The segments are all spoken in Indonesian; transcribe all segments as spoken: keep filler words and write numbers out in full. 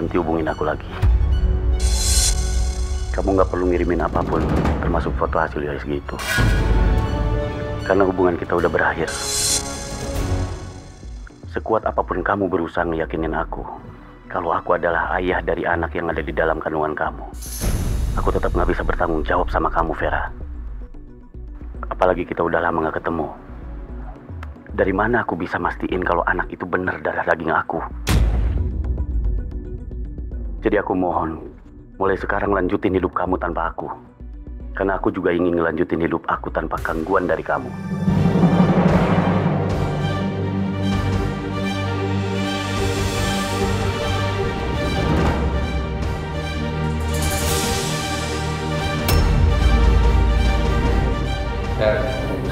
berhenti hubungin aku lagi. Kamu nggak perlu ngirimin apapun, termasuk foto hasil U S G itu. Karena hubungan kita udah berakhir. Sekuat apapun kamu berusaha ngeyakinin aku, kalau aku adalah ayah dari anak yang ada di dalam kandungan kamu, aku tetap nggak bisa bertanggung jawab sama kamu, Vera. Apalagi kita udah lama nggak ketemu. Dari mana aku bisa mastiin kalau anak itu benar darah daging aku? Jadi aku mohon, mulai sekarang lanjutin hidup kamu tanpa aku. Karena aku juga ingin ngelanjutin hidup aku tanpa gangguan dari kamu. Dan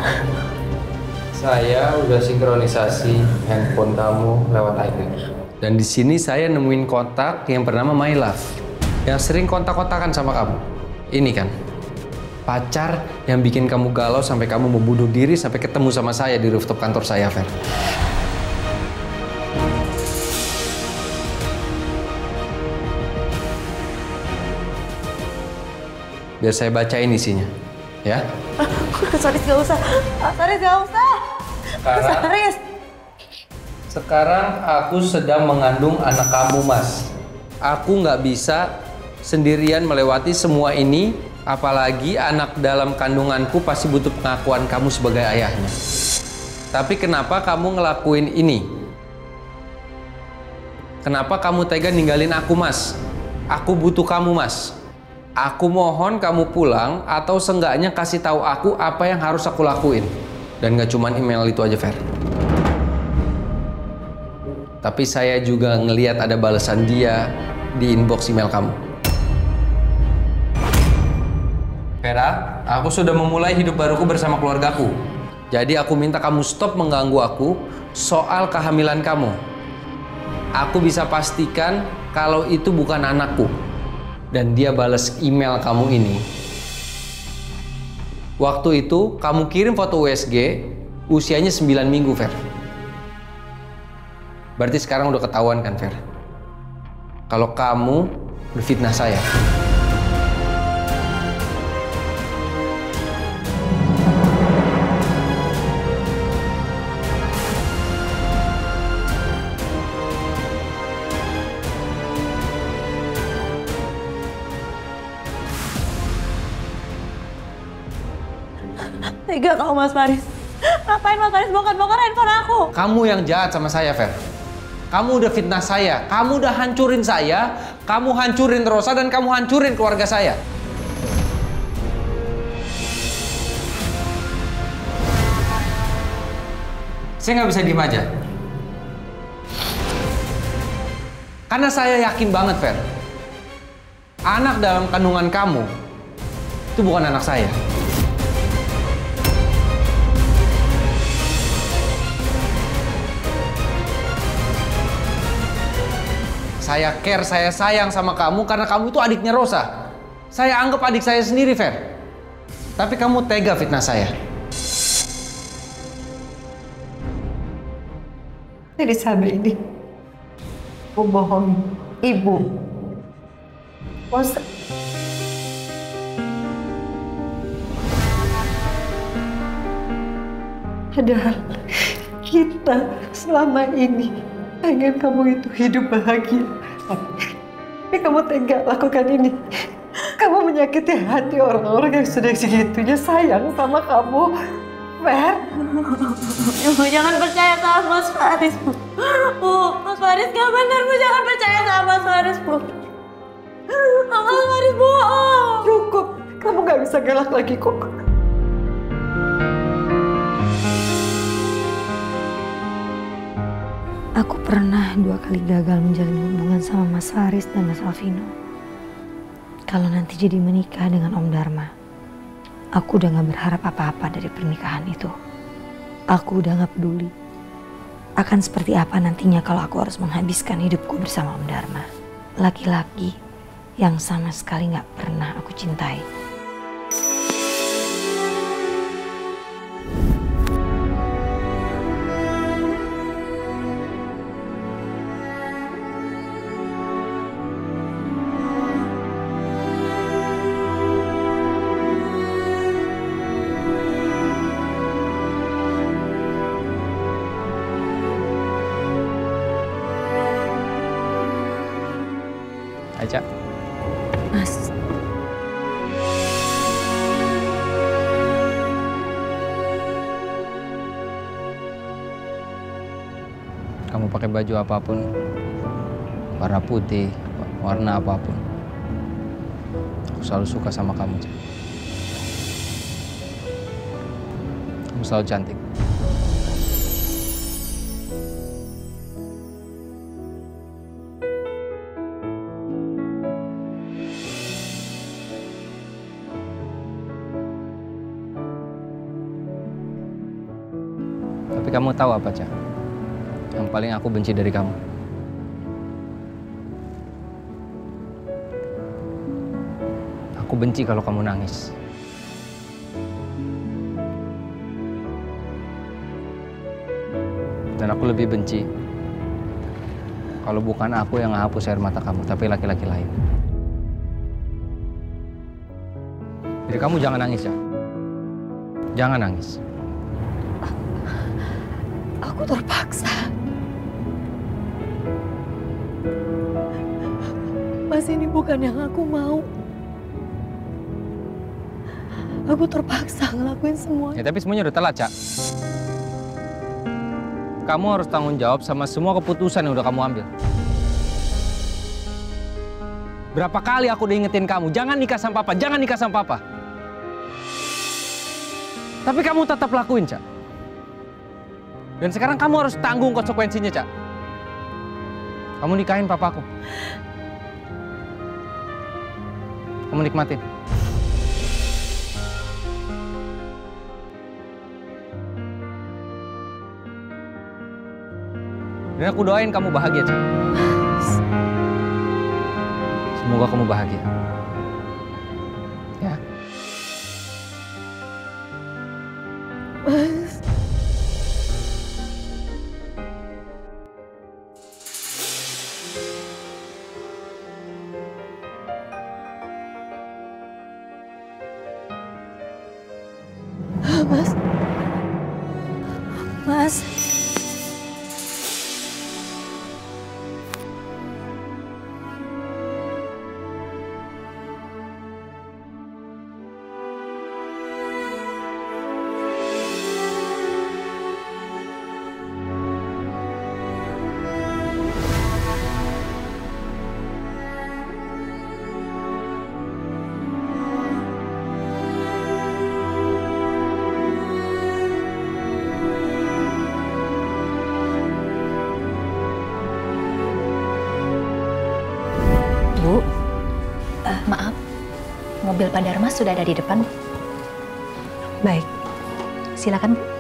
saya udah sinkronisasi handphone kamu lewat iCloud. Dan di sini saya nemuin kontak yang bernama My Love, yang sering kontak-kontakan sama kamu. Ini kan, pacar yang bikin kamu galau sampai kamu mau bunuh diri sampai ketemu sama saya di rooftop kantor saya, Fer. Biar saya bacain isinya, ya? Mas Faris gak usah, Mas Faris gak usah. Sekarang, Mas Faris. Sekarang aku sedang mengandung anak kamu, Mas. Aku nggak bisa sendirian melewati semua ini, apalagi anak dalam kandunganku pasti butuh pengakuan kamu sebagai ayahnya. Tapi kenapa kamu ngelakuin ini? Kenapa kamu tega ninggalin aku, Mas? Aku butuh kamu, Mas. Aku mohon kamu pulang atau seenggaknya kasih tahu aku apa yang harus aku lakuin. Dan nggak cuman email itu aja, Fer. Tapi saya juga ngelihat ada balasan dia di inbox email kamu. Vera, aku sudah memulai hidup baruku bersama keluargaku. Jadi aku minta kamu stop mengganggu aku soal kehamilan kamu. Aku bisa pastikan kalau itu bukan anakku. Dan dia balas email kamu ini. Waktu itu kamu kirim foto U S G usianya sembilan minggu, Fer. Berarti sekarang udah ketahuan kan, Fer? Kalau kamu berfitnah saya. Tega kau, Mas Faris. Ngapain Mas Faris bongkar-bongkar handphone aku? Kamu yang jahat sama saya, Fer. Kamu udah fitnah saya, kamu udah hancurin saya, kamu hancurin Rosa, dan kamu hancurin keluarga saya. Saya nggak bisa diem aja. Karena saya yakin banget, Fer. Anak dalam kandungan kamu itu bukan anak saya. Saya care, saya sayang sama kamu karena kamu itu adiknya Rosa. Saya anggap adik saya sendiri, Fer. Tapi kamu tega fitnah saya. Jadi sampai ini, aku bohong ibu. Bos. Padahal kita selama ini pengen kamu itu hidup bahagia. Tapi kamu tega lakukan ini. Kamu menyakiti hati orang-orang yang sudah segitunya sayang sama kamu. Fer. Ibu jangan percaya sama Mas Faris, Bu. Bu, Mas Faris gak benar, Bu. Jangan percaya sama Mas Faris, Bu. Mas Faris bohong. Cukup. Kamu gak bisa galak lagi kok. Aku pernah dua kali gagal menjalin hubungan sama Mas Faris dan Mas Alvino. Kalau nanti jadi menikah dengan Om Dharma, aku udah gak berharap apa-apa dari pernikahan itu. Aku udah gak peduli akan seperti apa nantinya kalau aku harus menghabiskan hidupku bersama Om Dharma. Laki-laki yang sama sekali gak pernah aku cintai. Aja. Mas. Kamu pakai baju apapun, warna putih, warna apapun, aku selalu suka sama kamu, Ca. Kamu selalu cantik. Tapi kamu tahu apa, Ca? Yang paling aku benci dari kamu. Aku benci kalau kamu nangis. Dan aku lebih benci kalau bukan aku yang ngehapus air mata kamu, tapi laki-laki lain. Jadi kamu jangan nangis, ya. Jangan nangis. Aku terpaksa. Mas, ini bukan yang aku mau. Aku terpaksa ngelakuin semua. Ya tapi semuanya udah telat, Cak. Kamu harus tanggung jawab sama semua keputusan yang udah kamu ambil. Berapa kali aku udah ingetin kamu, jangan nikah sama papa, jangan nikah sama papa. Tapi kamu tetap lakuin, Cak. Dan sekarang kamu harus tanggung konsekuensinya, Cak. Kamu nikahin papaku. Kamu nikmatin. Dan aku doain kamu bahagia, Cak. Semoga kamu bahagia. Ya. Mas. Mas. Mas. Bu, uh, maaf, mobil Pak Dharma sudah ada di depan. Baik, silakan Bu.